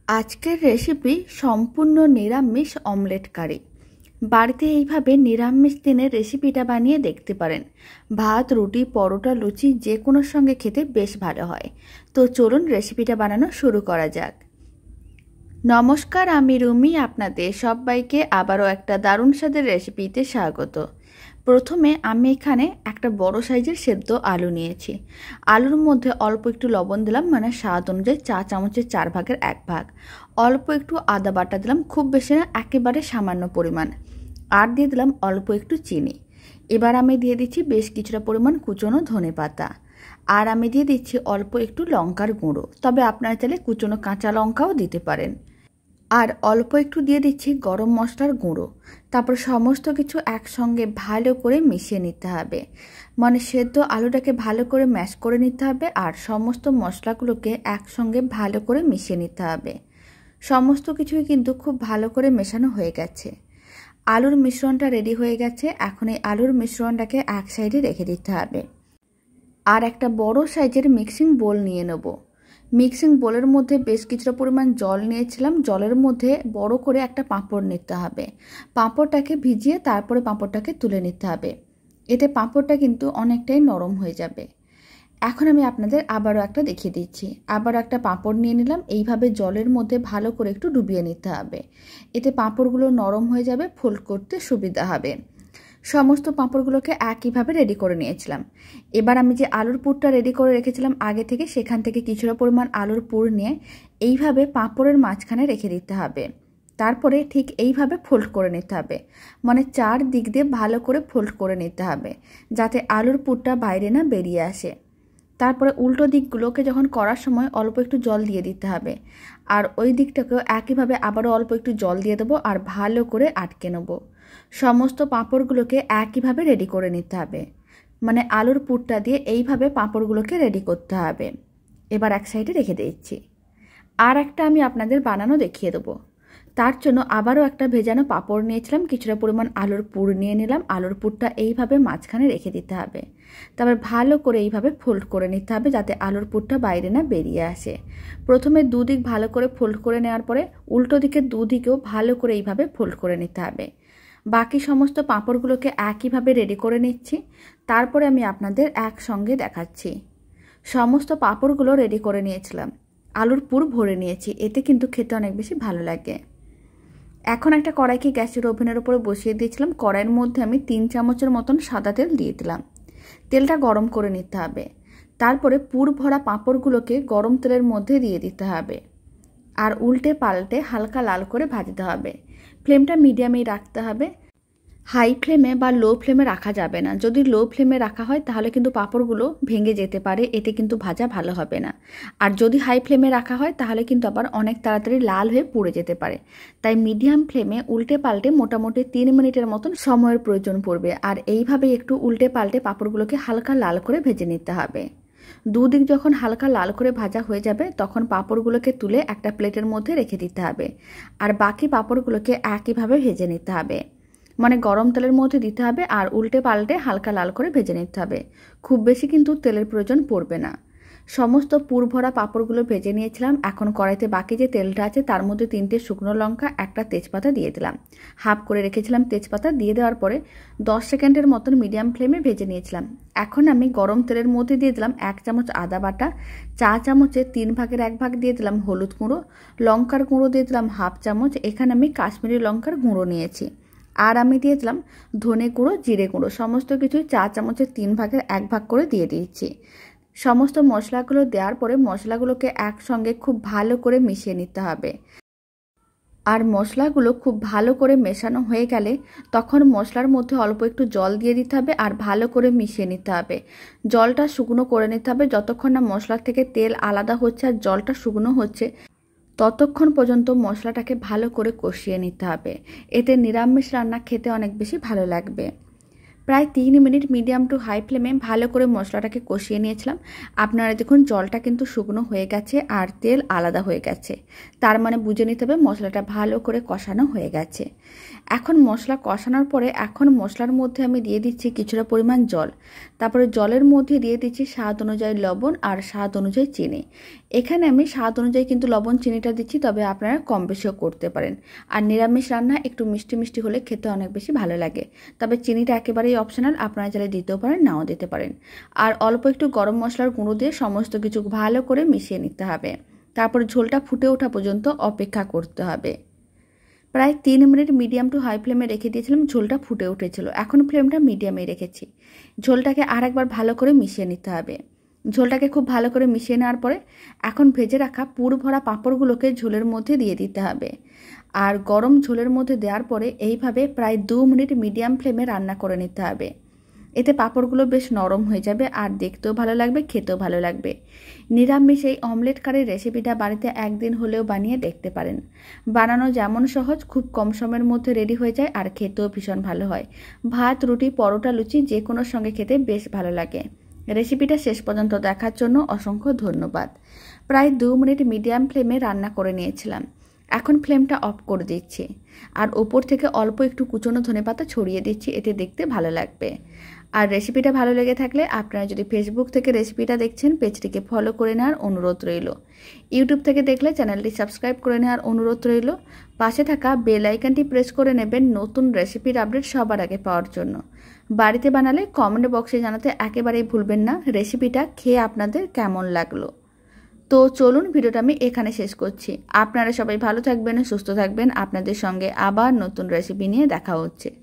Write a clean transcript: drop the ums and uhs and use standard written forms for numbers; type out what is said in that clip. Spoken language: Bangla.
আজকের রেসিপি সম্পূর্ণ নিরামিষ অমলেট কারি। বাড়িতে এইভাবে নিরামিষ দিনের রেসিপিটা বানিয়ে দেখতে পারেন। ভাত, রুটি, পরোটা, লুচি যে কোনোর সঙ্গে খেতে বেশ ভালো হয়। তো চলুন রেসিপিটা বানানো শুরু করা যাক। নমস্কার, আমি রুমি। আপনাদের সবাইকে আবারও একটা দারুণ স্বাদের রেসিপিতে স্বাগত। প্রথমে আমি এখানে একটা বড় সাইজের সেদ্ধ আলু নিয়েছি। আলুর মধ্যে অল্প একটু লবণ দিলাম, মানে স্বাদ অনুযায়ী চা চামচের 4 ভাগের 1 ভাগ। অল্প একটু আদা বাটা দিলাম, খুব বেশি না, একেবারে সামান্য পরিমাণ। আর দিয়ে দিলাম অল্প একটু চিনি। এবার আমি দিয়ে দিচ্ছি বেশ কিছুটা পরিমাণ কুচনো ধনেপাতা। আর আমি দিয়ে দিচ্ছি অল্প একটু লঙ্কার গুঁড়ো, তবে আপনারা চাইলে কুচনো কাঁচা লঙ্কাও দিতে পারেন। আর অল্প একটু দিয়ে দিচ্ছি গরম মশলার গুঁড়ো। তারপর সমস্ত কিছু একসঙ্গে ভালো করে মিশিয়ে নিতে হবে, মানে সেদ্ধ আলুটাকে ভালো করে ম্যাশ করে নিতে হবে। আর সমস্ত মশলাগুলোকে একসঙ্গে ভালো করে মিশিয়ে নিতে হবে। সমস্ত কিছুই কিন্তু খুব ভালো করে মেশানো হয়ে গেছে। আলুর মিশ্রণটা রেডি হয়ে গেছে। এখন এই আলুর মিশ্রণটাকে এক সাইডে রেখে দিতে হবে। আর একটা বড় সাইজের মিক্সিং বোল নিয়ে নেব। মিক্সিং বোলের মধ্যে বেশ কিছুটা পরিমাণ জল নিয়েছিলাম। জলের মধ্যে বড় করে একটা পাঁপড় নিতে হবে। পাঁপড়টাকে ভিজিয়ে তারপরে পাঁপড়টাকে তুলে নিতে হবে। এতে পাঁপড়টা কিন্তু অনেকটাই নরম হয়ে যাবে। এখন আমি আপনাদের আবারও একটা দেখিয়ে দিচ্ছি। আবারও একটা পাঁপড় নিয়ে নিলাম। এইভাবে জলের মধ্যে ভালো করে একটু ডুবিয়ে নিতে হবে। এতে পাঁপড়গুলো নরম হয়ে যাবে, ফোল্ড করতে সুবিধা হবে। সমস্ত পাঁপড়গুলোকে একইভাবে রেডি করে নিয়েছিলাম। এবার আমি যে আলুর পুরটা রেডি করে রেখেছিলাম আগে থেকে, সেখান থেকে কিছুটা পরিমাণ আলুর পুর নিয়ে এইভাবে পাঁপড়ের মাঝখানে রেখে দিতে হবে। তারপরে ঠিক এইভাবে ফোল্ড করে নিতে হবে, মানে 4 দিক দিয়ে ভালো করে ফোল্ড করে নিতে হবে, যাতে আলুর পুরটা বাইরে না বেরিয়ে আসে। তারপরে উল্টো দিকগুলোকে যখন করার সময় অল্প একটু জল দিয়ে দিতে হবে। আর ওই দিকটাকেও একইভাবে আবারও অল্প একটু জল দিয়ে দেবো আর ভালো করে আটকে নেব। সমস্ত পাঁপড়গুলোকে একইভাবে রেডি করে নিতে হবে, মানে আলুর পুরটা দিয়ে এইভাবে পাঁপড়গুলোকে রেডি করতে হবে। এবার এক সাইডে রেখে দিচ্ছি। আর একটা আমি আপনাদের বানানো দেখিয়ে দেবো। তার জন্য আবারও একটা ভেজানো পাঁপড় নিয়েছিলাম, কিছুটা পরিমাণ আলুর পুর নিয়ে নিলাম। আলুর পুরটা এইভাবে মাঝখানে রেখে দিতে হবে। তারপর ভালো করে এইভাবে ফোল্ড করে নিতে হবে, যাতে আলুর পুরটা বাইরে না বেরিয়ে আসে। প্রথমে দুদিক ভালো করে ফোল্ড করে নেওয়ার পরে উল্টো দিকের দুদিকেও ভালো করে এইভাবে ফোল্ড করে নিতে হবে। বাকি সমস্ত পাঁপড়গুলোকে একইভাবে রেডি করে নিচ্ছি। তারপরে আমি আপনাদের একসঙ্গে দেখাচ্ছি। সমস্ত পাঁপড়গুলো রেডি করে নিয়েছিলাম, আলুর পুর ভরে নিয়েছি। এতে কিন্তু খেতে অনেক বেশি ভালো লাগে। এখন একটা কড়াইকে গ্যাসের ওভেনের উপরে বসিয়ে দিয়েছিলাম। কড়াইয়ের মধ্যে আমি 3 চামচের মতন সাদা তেল দিয়ে দিলাম। তেলটা গরম করে নিতে হবে। তারপরে পুর ভরা পাঁপড়গুলোকে গরম তেলের মধ্যে দিয়ে দিতে হবে। আর উল্টে পাল্টে হালকা লাল করে ভাজতে হবে। ফ্লেমটা মিডিয়ামেই রাখতে হবে, হাই ফ্লেমে বা লো ফ্লেমে রাখা যাবে না। যদি লো ফ্লেমে রাখা হয় তাহলে কিন্তু পাঁপড়গুলো ভেঙে যেতে পারে, এতে কিন্তু ভাজা ভালো হবে না। আর যদি হাই ফ্লেমে রাখা হয় তাহলে কিন্তু আবার অনেক তাড়াতাড়ি লাল হয়ে পুড়ে যেতে পারে। তাই মিডিয়াম ফ্লেমে উল্টে পাল্টে মোটামুটি 3 মিনিটের মতন সময়ের প্রয়োজন পড়বে। আর এইভাবে একটু উল্টে পাল্টে পাঁপড়গুলোকে হালকা লাল করে ভেজে নিতে হবে। দুদিক যখন হালকা লাল করে ভাজা হয়ে যাবে তখন পাঁপড়গুলোকে তুলে একটা প্লেটের মধ্যে রেখে দিতে হবে। আর বাকি পাঁপড়গুলোকে একইভাবে ভেজে নিতে হবে, মানে গরম তেলের মধ্যে দিতে হবে আর উল্টে পাল্টে হালকা লাল করে ভেজে নিতে হবে। খুব বেশি কিন্তু তেলের প্রয়োজন পড়বে না। সমস্ত পুর ভরা পাঁপড়গুলো ভেজে নিয়েছিলাম। এখন কড়াইতে বাকি যে তেলটা আছে তার মধ্যে 3টে শুকনো লঙ্কা, একটা তেজপাতা দিয়ে দিলাম। হাফ করে রেখেছিলাম তেজপাতা। দিয়ে দেওয়ার পরে 10 সেকেন্ডের মতন মিডিয়াম ফ্লেমে ভেজে নিয়েছিলাম। এখন আমি গরম তেলের মধ্যে দিয়ে দিলাম 1 চামচ আদা বাটা, চা চামচে 3 ভাগের 1 ভাগ দিয়ে দিলাম হলুদ গুঁড়ো, লঙ্কার গুঁড়ো দিয়ে দিলাম হাফ চামচ। এখানে আমি কাশ্মীরি লঙ্কার গুঁড়ো নিয়েছি। আর আমি দিয়ে দিলাম ধনে গুঁড়ো, জিরে গুঁড়ো, সমস্ত কিছুই চা চামচের 3 ভাগের 1 ভাগ করে দিয়ে দিয়েছি। সমস্ত মশলাগুলো দেওয়ার পরে মশলাগুলোকে একসঙ্গে খুব ভালো করে মিশিয়ে নিতে হবে। আর মশলাগুলো খুব ভালো করে মেশানো হয়ে গেলে তখন মশলার মধ্যে অল্প একটু জল দিয়ে দিতে হবে আর ভালো করে মিশিয়ে নিতে হবে। জলটা শুকনো করে নিতে হবে। যতক্ষণ না মশলা থেকে তেল আলাদা হচ্ছে আর জলটা শুকনো হচ্ছে ততক্ষণ পর্যন্ত মশলাটাকে ভালো করে কষিয়ে নিতে হবে। এতে নিরামিষ রান্না খেতে অনেক বেশি ভালো লাগবে। প্রায় 3 মিনিট মিডিয়াম টু হাই ফ্লেমে ভালো করে মশলাটাকে কষিয়ে নিয়েছিলাম। আপনারা দেখুন জলটা কিন্তু শুকনো হয়ে গেছে আর তেল আলাদা হয়ে গেছে, তার মানে বুঝে নিতে হবে মশলাটা ভালো করে কষানো হয়ে গেছে। এখন মশলা কষানোর পরে এখন মশলার মধ্যে আমি দিয়ে দিচ্ছি কিছুটা পরিমাণ জল, তারপরে জলের মধ্যে দিয়ে দিচ্ছি স্বাদ অনুযায়ী লবণ আর স্বাদ অনুযায়ী চিনি। এখানে আমি স্বাদ অনুযায়ী কিন্তু লবণ চিনিটা দিচ্ছি, তবে আপনারা কম বেশিও করতে পারেন। আর নিরামিষ রান্না একটু মিষ্টি মিষ্টি হলে খেতে অনেক বেশি ভালো লাগে, তবে চিনিটা একেবারেই অপশনাল, আপনারা চাইলে দিতেও পারেন নাও দিতে পারেন। আর অল্প একটু গরম মশলার গুঁড়ো দিয়ে সমস্ত কিছু ভালো করে মিশিয়ে নিতে হবে। তারপর ঝোলটা ফুটে ওঠা পর্যন্ত অপেক্ষা করতে হবে। প্রায় 3 মিনিট মিডিয়াম টু হাই ফ্লেমে রেখে দিয়েছিলাম, ঝোলটা ফুটে উঠেছিল। এখন ফ্লেমটা মিডিয়ামে রেখেছি। ঝোলটাকে আরেকবার ভালো করে মিশিয়ে নিতে হবে। ঝোলটাকে খুব ভালো করে মিশিয়ে নেওয়ার পরে এখন ভেজে রাখা পুর ভরা পাঁপড়গুলোকে ঝোলের মধ্যে দিয়ে দিতে হবে। আর গরম ঝোলের মধ্যে দেওয়ার পরে এইভাবে প্রায় 2 মিনিট মিডিয়াম ফ্লেমে রান্না করে নিতে হবে। এতে পাঁপড়গুলো বেশ নরম হয়ে যাবে আর দেখতেও ভালো লাগবে, খেতেও ভালো লাগবে। নিরামিষ এই অমলেট কারির রেসিপিটা বাড়িতে একদিন হলেও বানিয়ে দেখতে পারেন। বানানো যেমন সহজ, খুব কম সময়ের মধ্যে রেডি হয়ে যায় আর খেতেও ভীষণ ভালো হয়। ভাত, রুটি, পরোটা, লুচি যে কোনোর সঙ্গে খেতে বেশ ভালো লাগে। রেসিপিটা শেষ পর্যন্ত দেখার জন্য অসংখ্য ধন্যবাদ। প্রায় 2 মিনিট মিডিয়াম ফ্লেমে রান্না করে নিয়েছিলাম। এখন ফ্লেমটা অফ করে দিচ্ছি আর ওপর থেকে অল্প একটু কুচনো ধনেপাতা ছড়িয়ে দিচ্ছি, এতে দেখতে ভালো লাগবে। আর রেসিপিটা ভালো লেগে থাকলে আপনারা যদি ফেসবুক থেকে রেসিপিটা দেখছেন, পেজটিকে ফলো করে নেওয়ার অনুরোধ রইল। ইউটিউব থেকে দেখলে চ্যানেলটি সাবস্ক্রাইব করে নেওয়ার অনুরোধ রইল। পাশে থাকা বেল আইকনটি প্রেস করে নেবেন নতুন রেসিপির আপডেট সবার আগে পাওয়ার জন্য। বাড়িতে বানালে কমেন্ট বক্সে জানাতে একেবারেই ভুলবেন না রেসিপিটা খেয়ে আপনাদের কেমন লাগলো। তো চলুন ভিডিওটা আমি এখানে শেষ করছি। আপনারা সবাই ভালো থাকবেন, সুস্থ থাকবেন। আপনাদের সঙ্গে আবার নতুন রেসিপি নিয়ে দেখা হচ্ছে।